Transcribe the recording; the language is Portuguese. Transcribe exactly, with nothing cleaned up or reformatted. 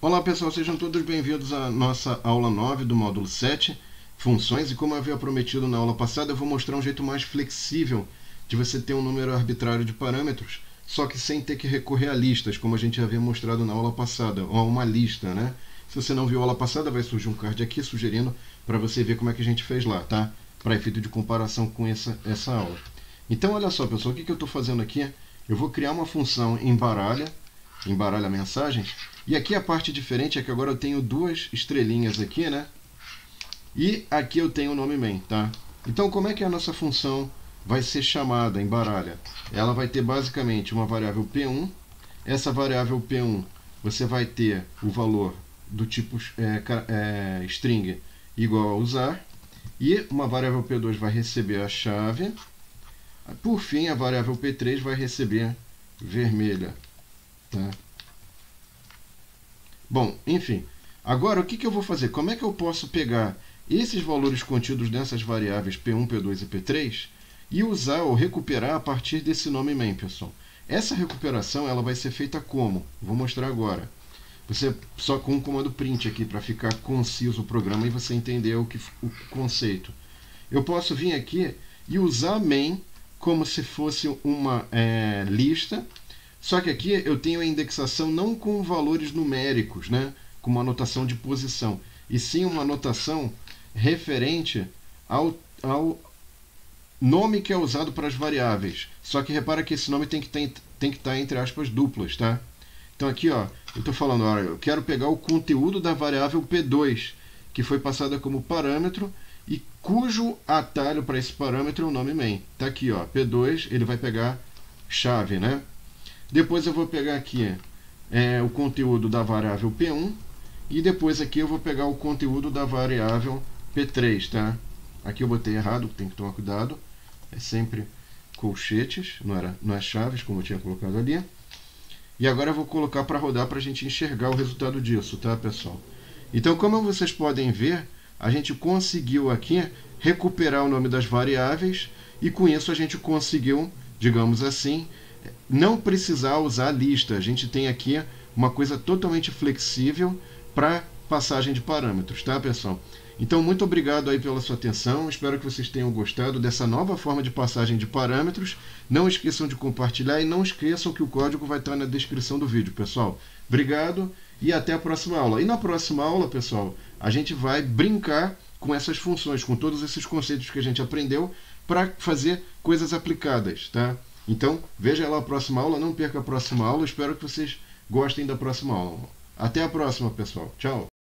Olá pessoal, sejam todos bem-vindos à nossa aula nove do módulo sete, funções, e como eu havia prometido na aula passada, eu vou mostrar um jeito mais flexível de você ter um número arbitrário de parâmetros, só que sem ter que recorrer a listas, como a gente havia mostrado na aula passada, ou a uma lista, né? Se você não viu a aula passada, vai surgir um card aqui sugerindo para você ver como é que a gente fez lá, tá? Para efeito de comparação com essa, essa aula. Então, olha só, pessoal, o que, que eu estou fazendo aqui? Eu vou criar uma função embaralha, embaralha mensagens, e aqui a parte diferente é que agora eu tenho duas estrelinhas aqui, né? E aqui eu tenho o nome main, tá? Então, como é que a nossa função vai ser chamada em baralha? Ela vai ter basicamente uma variável P um. Essa variável P um, você vai ter o valor do tipo é, é, string igual a usar. E uma variável P dois vai receber a chave. Por fim, a variável P três vai receber vermelha. Tá? Bom, enfim. Agora, o que, que eu vou fazer? Como é que eu posso pegar esses valores contidos nessas variáveis P um, P dois e P três e usar ou recuperar a partir desse nome main, pessoal? Essa recuperação ela vai ser feita como? Vou mostrar agora. Você só com um comando print aqui para ficar conciso o programa e você entender o, que, o conceito. Eu posso vir aqui e usar main como se fosse uma é, lista. Só que aqui eu tenho a indexação não com valores numéricos, né, com uma anotação de posição, e sim uma anotação referente ao, ao nome que é usado para as variáveis. Só que repara que esse nome tem que, ter, tem que estar entre aspas duplas, tá? Então aqui, ó, eu estou falando, olha, eu quero pegar o conteúdo da variável P dois, que foi passada como parâmetro, e cujo atalho para esse parâmetro é o nome main. Tá aqui, ó, P dois, ele vai pegar chave, né? Depois eu vou pegar aqui é, o conteúdo da variável P um e depois aqui eu vou pegar o conteúdo da variável P três, tá? Aqui eu botei errado, tem que tomar cuidado. É sempre colchetes, não, era, não é chaves, como eu tinha colocado ali. E agora eu vou colocar para rodar para a gente enxergar o resultado disso, tá, pessoal? Então, como vocês podem ver, a gente conseguiu aqui recuperar o nome das variáveis e com isso a gente conseguiu, digamos assim, não precisar usar a lista. A gente tem aqui uma coisa totalmente flexível para passagem de parâmetros, tá, pessoal? Então, muito obrigado aí pela sua atenção. Espero que vocês tenham gostado dessa nova forma de passagem de parâmetros. Não esqueçam de compartilhar e não esqueçam que o código vai estar na descrição do vídeo, pessoal. Obrigado e até a próxima aula. E na próxima aula, pessoal, a gente vai brincar com essas funções, com todos esses conceitos que a gente aprendeu para fazer coisas aplicadas, tá? Então, veja lá a próxima aula, não perca a próxima aula. Espero que vocês gostem da próxima aula. Até a próxima, pessoal. Tchau!